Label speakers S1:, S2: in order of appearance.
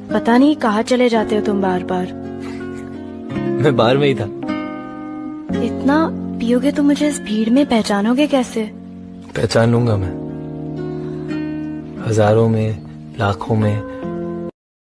S1: पता नहीं कहाँ चले जाते हो तुम बार बार।
S2: मैं बाहर में ही था।
S1: इतना पियोगे तो मुझे इस भीड़ में पहचानोगे कैसे?
S2: पहचान लूंगा मैं, हजारों में, लाखों में,